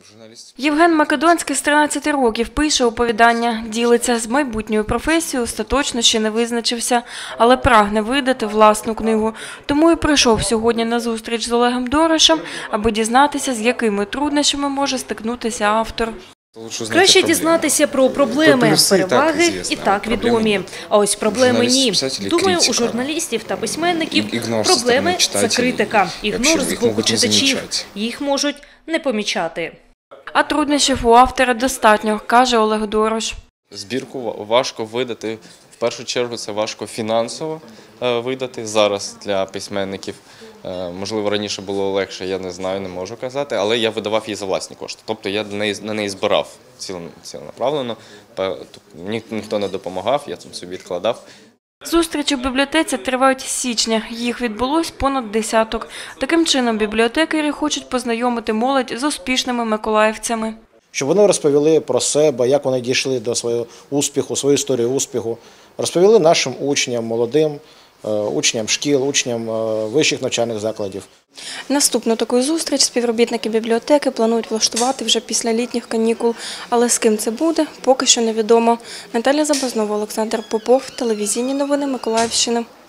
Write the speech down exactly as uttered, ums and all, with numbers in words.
Євген Македонський з тринадцяти років пише оповідання, ділиться з майбутньою професією, остаточно ще не визначився, але прагне видати власну книгу. Тому і прийшов сьогодні на зустріч з Олегом Дорошем, аби дізнатися, з якими труднощами може стикнутися автор. Краще дізнатися про проблеми, переваги і так відомі. А ось проблеми ні. Думаю, у журналістів та письменників проблеми – це критика, ігнор з боку читачів. Їх можуть не помічати. А труднощів у автора достатньо, каже Олег Дорош. Збірку важко видати. В першу чергу це важко фінансово видати зараз для письменників. Можливо, раніше було легше, я не знаю, не можу казати, але я видавав її за власні кошти. Тобто я на неї, на неї збирав ціленаправленно, ніхто не допомагав, я там собі відкладав. Зустрічі в бібліотеці тривають з січня. Їх відбулось понад десяток. Таким чином бібліотекарі хочуть познайомити молодь з успішними миколаївцями. Щоб вони розповіли про себе, як вони дійшли до свого успіху, свою історію успіху. Розповіли нашим учням, молодим, учням шкіл, учням вищих навчальних закладів. Наступну таку зустріч співробітники бібліотеки планують влаштувати вже після літніх канікул. Але з ким це буде, поки що невідомо. Наталя Забазнова, Олександр Попов, телевізійні новини Миколаївщини.